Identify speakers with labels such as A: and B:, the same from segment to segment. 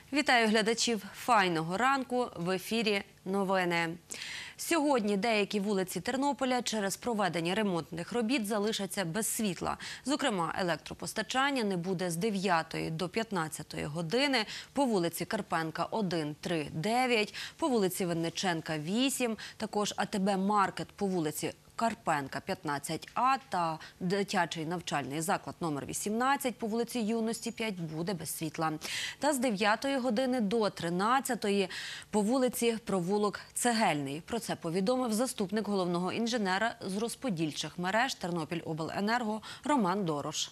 A: Вітаю глядачів файного ранку. В ефірі новини. Сьогодні деякі вулиці Тернополя через проведення ремонтних робіт залишаться без світла. Зокрема, електропостачання не буде з 9 до 15 години по вулиці Карпенка 1, 3, 9, по вулиці Винниченка 8, також АТБ-маркет по вулиці Карпенка 15А та дитячий навчальний заклад номер 18 по вулиці Юності 5 буде без світла. Та з 9 години до 13 по вулиці Провулок Цегельний. Про це повідомив заступник головного інженера з розподільчих мереж Тернопільобленерго Роман Дорош.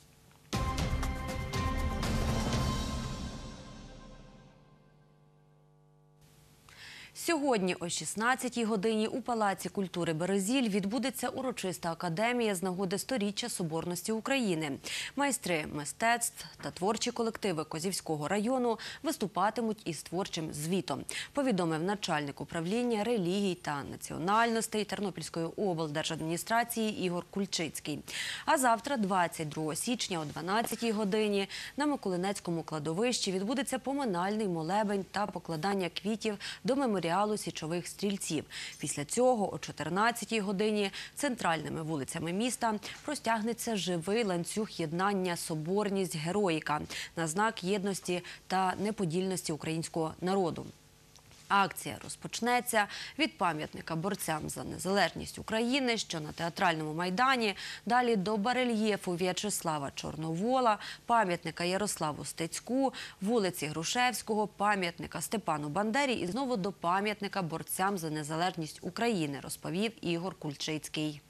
A: Сьогодні о 16-й годині у Палаці культури «Березіль» відбудеться урочиста академія з нагоди 100-річчя Соборності України. Майстри мистецтв та творчі колективи Козівського району виступатимуть із творчим звітом, повідомив начальник управління релігій та національностей Тернопільської облдержадміністрації Ігор Кульчицький. А завтра, 22 січня о 12-й годині, на Миколинецькому кладовищі відбудеться поминальний молебень та покладання квітів до меморіалу січових стрільців. Після цього о 14-й годині центральними вулицями міста простягнеться живий ланцюг єднання «Соборність-героїка» на знак єдності та неподільності українського народу. Акція розпочнеться від пам'ятника борцям за незалежність України, що на Театральному майдані, далі до барельєфу В'ячеслава Чорновола, пам'ятника Ярославу Стецьку, вулиці Грушевського, пам'ятника Степану Бандері і знову до пам'ятника борцям за незалежність України, розповів Ігор Кульчицький.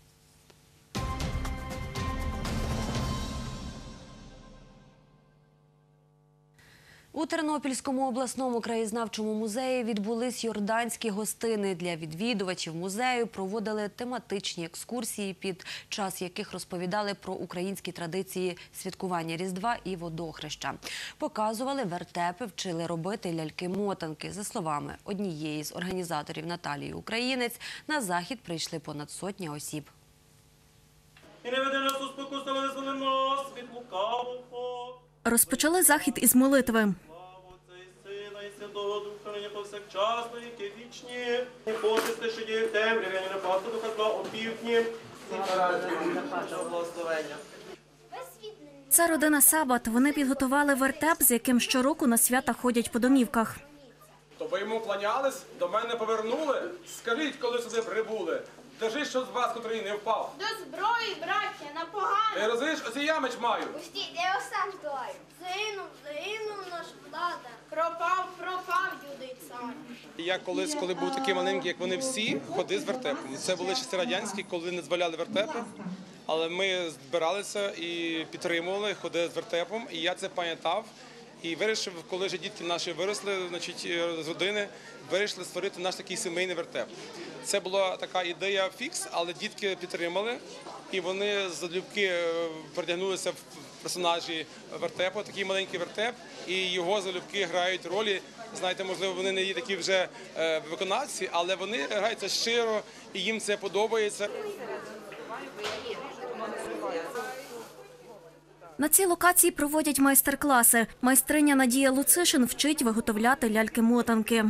A: У Тернопільському обласному краєзнавчому музеї відбулись йорданські гостини. Для відвідувачів музею проводили тематичні екскурсії, під час яких розповідали про українські традиції святкування Різдва і водохреща. Показували вертепи, вчили робити ляльки-мотанки. За словами однієї з організаторів Наталії Українець, на захід прийшли понад 100 осіб.
B: І не веди нас у спокусу, але визволи нас від лукавого.
C: Розпочали захід із молитви.
B: Слава Отця і Сина, і Святого Духа, нині повсякчасно, які вічні. І почисти, що діє в темряві, ані напасти духа зла опівдні. Всі наразі нашого благословення.
C: Це родина Сабат. Вони підготували вертеп, з яким щороку на свята ходять по домівках.
D: То ви йому кланялись, до мене повернули? Скажіть, коли сюди прибули. Держи, що з вас, котрий не впав.
E: До зброї, браття, на погано.
D: Ти розумієш, оці я меч маю.
E: Пустіть, я його сам здолаю. Загинув наш влада. Пропав, юдий цар.
D: Я колись, коли був такий маленький, як вони всі, ходив з вертепом. Це були часи радянські, коли не дозволяли вертепи. Але ми збиралися і підтримували, ходили з вертепом. І я це пам'ятав. І вирішив, коли вже дітки наші виросли, значить, з родини, вирішили створити наш такий сімейний вертеп. Це була така ідея фікс, але дітки підтримали, і вони залюбки передягнулися в персонажі вертепу, такий маленький вертеп, і його залюбки грають ролі. Знаєте, можливо, вони не є такі вже виконавці, але вони граються щиро, і їм це подобається.
C: На цій локації проводять майстер-класи. Майстриня Надія Луцишин вчить виготовляти ляльки-мотанки.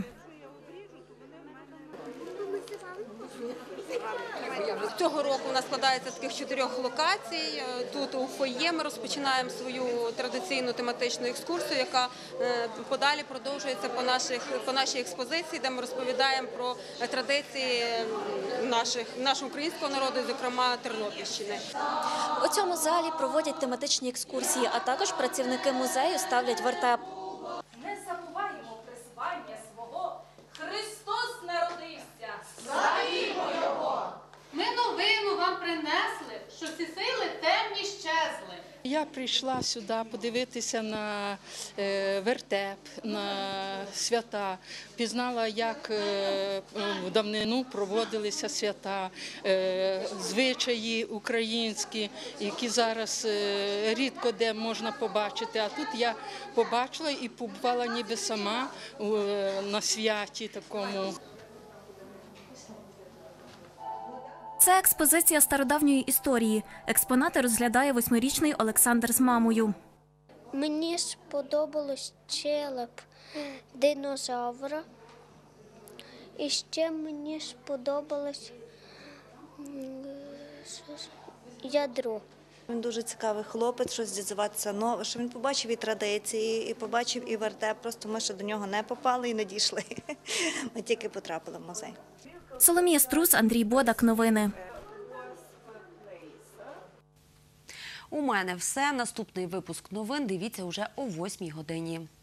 F: Цього року у нас складається з таких 4 локацій. Тут у фоє ми розпочинаємо свою традиційну тематичну екскурсію, яка подалі продовжується по нашій експозиції, де ми розповідаємо про традиції нашого українського народу, зокрема Тернопільщини.
G: У цьому залі проводять тематичні екскурсії, а також працівники музею ставлять вертеп.
H: Не забуваємо призвання свого. Христос народився. Славімо Його! Ми новину вам принесли, що ці сили темні щезли.
I: Я прийшла сюди подивитися на вертеп, на свята, пізнала, як в давнину проводилися свята, звичаї українські, які зараз рідко де можна побачити. А тут я побачила і побувала ніби сама на святі такому.
C: Це експозиція стародавньої історії. Експонати розглядає 8-річний Олександр з мамою.
E: Мені сподобалось череп динозавра. І ще мені сподобалось ядро.
J: Він дуже цікавий хлопець, щось дізнаватися нове, що він побачив і традиції, і побачив і вертеп. Просто ми ще до нього не попали і не дійшли. Ми тільки потрапили в музей.
C: Соломія Струс, Андрій Бодак. Новини.
A: У мене все. Наступний випуск новин дивіться уже о 8 годині.